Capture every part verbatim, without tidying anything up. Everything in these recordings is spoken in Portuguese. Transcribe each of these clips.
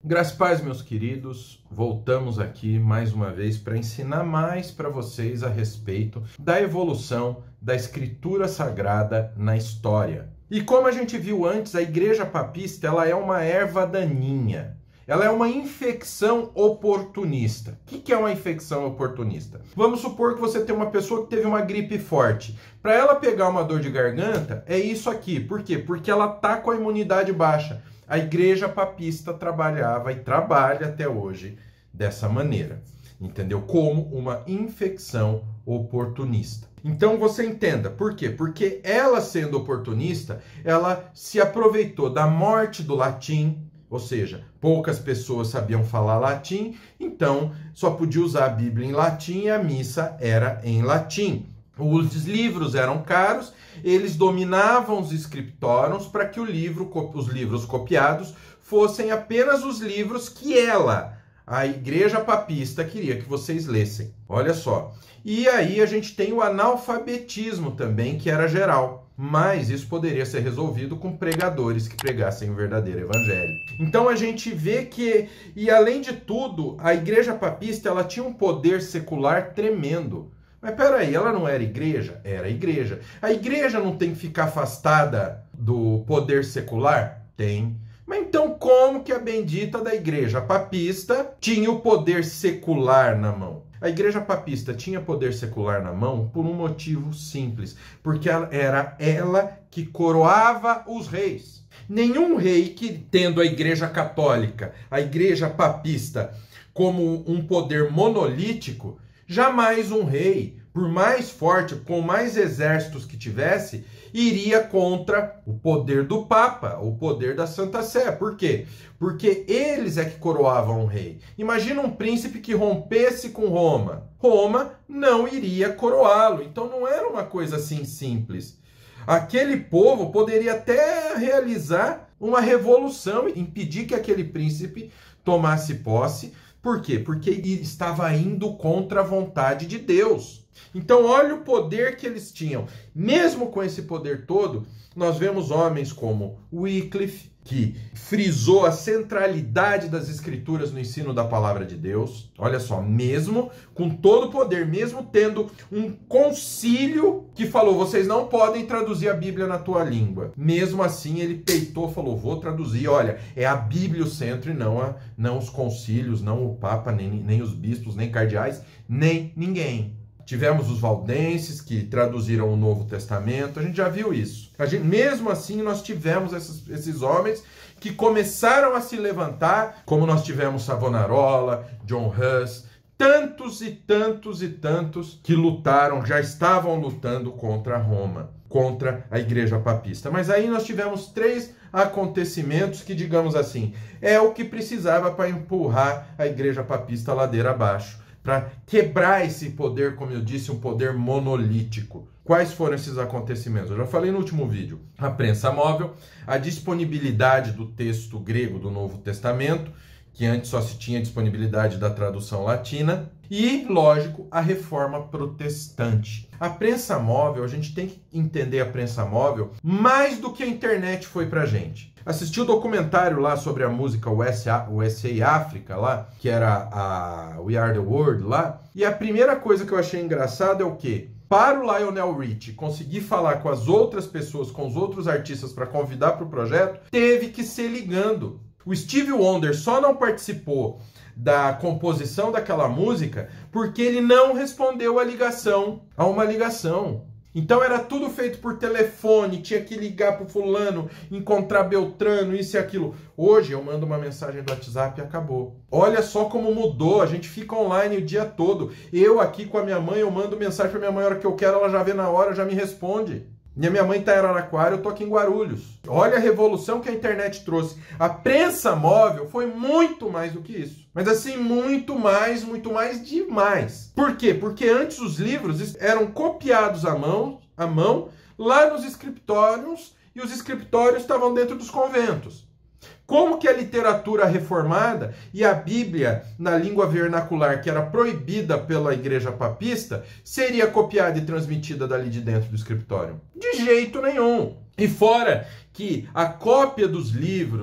Graças e paz, meus queridos, voltamos aqui mais uma vez para ensinar mais para vocês a respeito da evolução da Escritura Sagrada na história. E como a gente viu antes, a Igreja Papista ela é uma erva daninha. Ela é uma infecção oportunista. O que é uma infecção oportunista? Vamos supor que você tem uma pessoa que teve uma gripe forte. Para ela pegar uma dor de garganta, é isso aqui. Por quê? Porque ela está com a imunidade baixa. A Igreja Papista trabalhava e trabalha até hoje dessa maneira, entendeu? Como uma infecção oportunista. Então você entenda, por quê? Porque ela sendo oportunista, ela se aproveitou da morte do latim, ou seja, poucas pessoas sabiam falar latim, então só podia usar a Bíblia em latim e a missa era em latim. Os livros eram caros, eles dominavam os scriptórums para que o livro, os livros copiados fossem apenas os livros que ela, a Igreja Papista, queria que vocês lessem. Olha só. E aí a gente tem o analfabetismo também, que era geral. Mas isso poderia ser resolvido com pregadores que pregassem o verdadeiro evangelho. Então a gente vê que, e além de tudo, a Igreja Papista ela tinha um poder secular tremendo. Mas peraí, ela não era igreja? Era igreja. A igreja não tem que ficar afastada do poder secular? Tem. Mas então como que a bendita da Igreja Papista tinha o poder secular na mão? A Igreja Papista tinha poder secular na mão por um motivo simples. Porque era ela que coroava os reis. Nenhum rei que, tendo a Igreja Católica, a Igreja Papista, como um poder monolítico, jamais um rei, por mais forte, com mais exércitos que tivesse, iria contra o poder do Papa, o poder da Santa Sé. Por quê? Porque eles é que coroavam o rei. Imagina um príncipe que rompesse com Roma. Roma não iria coroá-lo. Então não era uma coisa assim simples. Aquele povo poderia até realizar uma revolução e impedir que aquele príncipe tomasse posse. Por quê? Porque ele estava indo contra a vontade de Deus. Então, olha o poder que eles tinham. Mesmo com esse poder todo, nós vemos homens como Wycliffe, que frisou a centralidade das Escrituras no ensino da palavra de Deus. Olha só, mesmo com todo o poder, mesmo tendo um concílio que falou, vocês não podem traduzir a Bíblia na tua língua. Mesmo assim, ele peitou, falou, vou traduzir. Olha, é a Bíblia o centro e não, a, não os concílios, não o Papa, nem, nem os bispos, nem cardeais, nem ninguém. Tivemos os valdenses que traduziram o Novo Testamento, a gente já viu isso. A gente, mesmo assim, nós tivemos esses, esses homens que começaram a se levantar, como nós tivemos Savonarola, John Huss, tantos e tantos e tantos que lutaram, já estavam lutando contra Roma, contra a Igreja Papista. Mas aí nós tivemos três acontecimentos que, digamos assim, é o que precisava para empurrar a Igreja Papista ladeira abaixo, para quebrar esse poder, como eu disse, um poder monolítico. Quais foram esses acontecimentos? Eu já falei no último vídeo. A prensa móvel, a disponibilidade do texto grego do Novo Testamento, que antes só se tinha disponibilidade da tradução latina, e, lógico, a reforma protestante. A prensa móvel, a gente tem que entender a prensa móvel mais do que a internet foi pra gente. Assisti o documentário lá sobre a música U S A, U S A África lá, que era a We Are The World lá, e a primeira coisa que eu achei engraçado é o quê? Para o Lionel Richie conseguir falar com as outras pessoas, com os outros artistas para convidar para o projeto, teve que ser ligando. O Stevie Wonder só não participou da composição daquela música porque ele não respondeu a ligação, a uma ligação. Então era tudo feito por telefone, tinha que ligar pro fulano, encontrar Beltrano, isso e aquilo. Hoje eu mando uma mensagem do WhatsApp e acabou. Olha só como mudou, a gente fica online o dia todo. Eu aqui com a minha mãe, eu mando mensagem pra minha mãe a hora que eu quero, ela já vê na hora, já me responde. E a minha mãe tá em Araraquara, eu tô aqui em Guarulhos. Olha a revolução que a internet trouxe. A prensa móvel foi muito mais do que isso. Mas assim, muito mais, muito mais demais. Por quê? Porque antes os livros eram copiados à mão, à mão lá nos escritórios, e os escritórios estavam dentro dos conventos. Como que a literatura reformada e a Bíblia na língua vernacular, que era proibida pela Igreja Papista, seria copiada e transmitida dali de dentro do escritório? De jeito nenhum. E fora que a cópia dos livros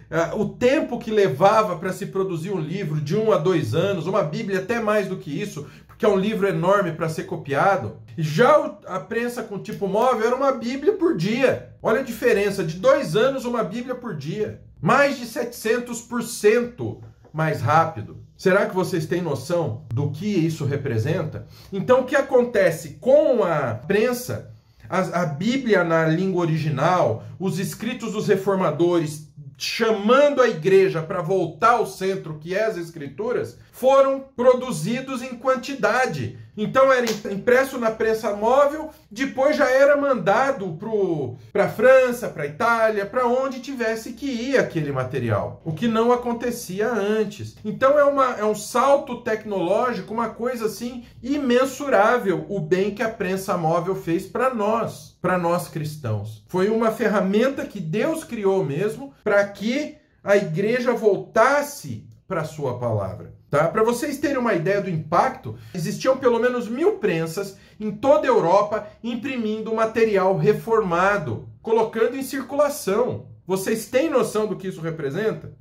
o tempo que levava para se produzir um livro, de um a dois anos, uma Bíblia até mais do que isso, porque é um livro enorme para ser copiado. Já a prensa com tipo móvel era uma Bíblia por dia. Olha a diferença, de dois anos uma Bíblia por dia. Mais de setecentos por cento mais rápido. Será que vocês têm noção do que isso representa? Então o que acontece com a prensa, a, a Bíblia na língua original, os escritos dos reformadores, chamando a igreja para voltar ao centro, que é as Escrituras, foram produzidos em quantidade. Então era impresso na prensa móvel, depois já era mandado para a França, para a Itália, para onde tivesse que ir aquele material, o que não acontecia antes. Então é, uma, é um salto tecnológico, uma coisa assim imensurável, o bem que a prensa móvel fez para nós, para nós cristãos. Foi uma ferramenta que Deus criou mesmo para que a igreja voltasse para a sua palavra. Tá? Para vocês terem uma ideia do impacto, existiam pelo menos mil prensas em toda a Europa imprimindo material reformado, colocando em circulação. Vocês têm noção do que isso representa?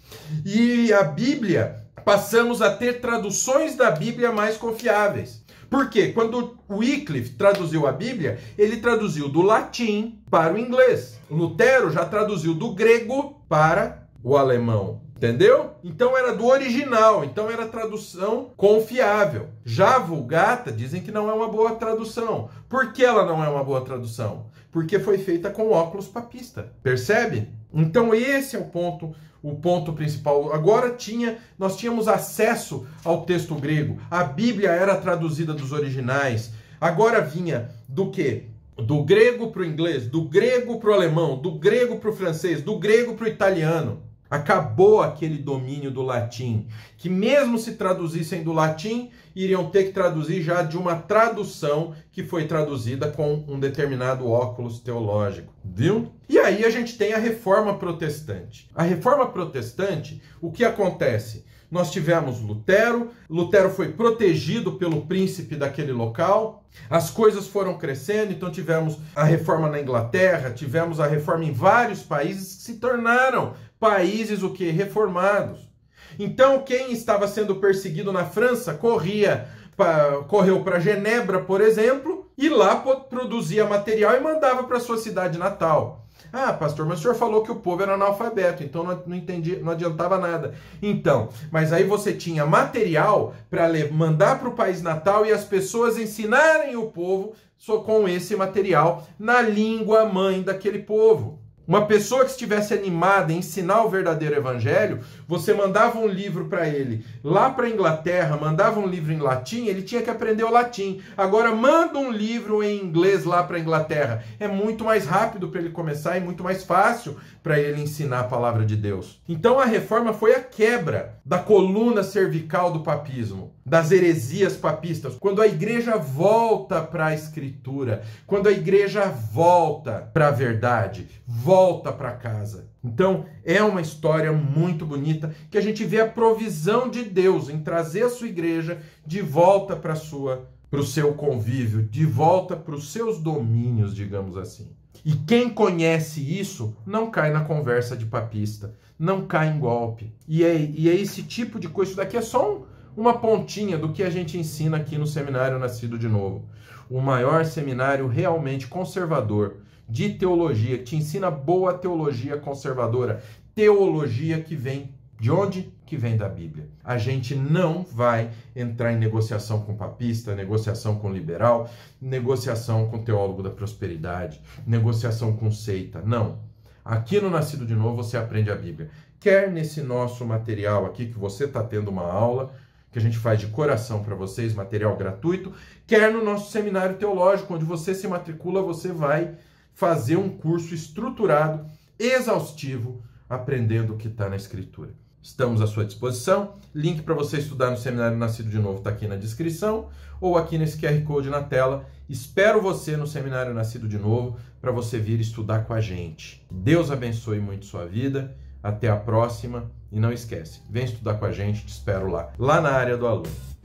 E a Bíblia, passamos a ter traduções da Bíblia mais confiáveis. Por quê? Quando Wycliffe traduziu a Bíblia, ele traduziu do latim para o inglês. Lutero já traduziu do grego para o alemão. Entendeu? Então era do original, então era tradução confiável. Já a Vulgata dizem que não é uma boa tradução. Por que ela não é uma boa tradução? Porque foi feita com óculos papista. Percebe? Então esse é o ponto, o ponto principal. Agora tinha, nós tínhamos acesso ao texto grego. A Bíblia era traduzida dos originais. Agora vinha do quê? Do grego para o inglês, do grego para o alemão, do grego para o francês, do grego para o italiano. Acabou aquele domínio do latim, que mesmo se traduzissem do latim, iriam ter que traduzir já de uma tradução que foi traduzida com um determinado óculos teológico, viu? E aí a gente tem a Reforma Protestante. A Reforma Protestante, o que acontece? Nós tivemos Lutero, Lutero foi protegido pelo príncipe daquele local, as coisas foram crescendo, então tivemos a reforma na Inglaterra, tivemos a reforma em vários países que se tornaram países o que? Reformados. Então quem estava sendo perseguido na França corria, pra, correu para Genebra, por exemplo, e lá produzia material e mandava para sua cidade natal. Ah, pastor, mas o senhor falou que o povo era analfabeto, então não, não, entendi, não adiantava nada. Então, mas aí você tinha material para mandar para o país natal e as pessoas ensinarem o povo só com esse material na língua mãe daquele povo. Uma pessoa que estivesse animada em ensinar o verdadeiro evangelho, você mandava um livro para ele lá para a Inglaterra, mandava um livro em latim, ele tinha que aprender o latim. Agora manda um livro em inglês lá para a Inglaterra. É muito mais rápido para ele começar e muito mais fácil para ele ensinar a palavra de Deus. Então a reforma foi a quebra da coluna cervical do papismo, das heresias papistas. Quando a igreja volta para a escritura, quando a igreja volta para a verdade, volta para casa. Então é uma história muito bonita que a gente vê a provisão de Deus em trazer a sua igreja de volta para sua, para o seu convívio, de volta para os seus domínios, digamos assim. E quem conhece isso não cai na conversa de papista, não cai em golpe. E é, e é esse tipo de coisa. Isso daqui é só um, uma pontinha do que a gente ensina aqui no Seminário Nascido de Novo. O maior seminário realmente conservador de teologia, que te ensina boa teologia conservadora, teologia que vem de onde? Que vem da Bíblia. A gente não vai entrar em negociação com papista, negociação com liberal, negociação com teólogo da prosperidade, negociação com seita. Não. Aqui no Nascido de Novo você aprende a Bíblia. Quer nesse nosso material aqui, que você está tendo uma aula, que a gente faz de coração para vocês, material gratuito, quer no nosso seminário teológico, onde você se matricula, você vai fazer um curso estruturado, exaustivo, aprendendo o que está na Escritura. Estamos à sua disposição. Link para você estudar no Seminário Nascido de Novo está aqui na descrição ou aqui nesse Q R Code na tela. Espero você no Seminário Nascido de Novo para você vir estudar com a gente. Deus abençoe muito sua vida. Até a próxima. E não esquece, vem estudar com a gente, te espero lá. Lá na área do aluno.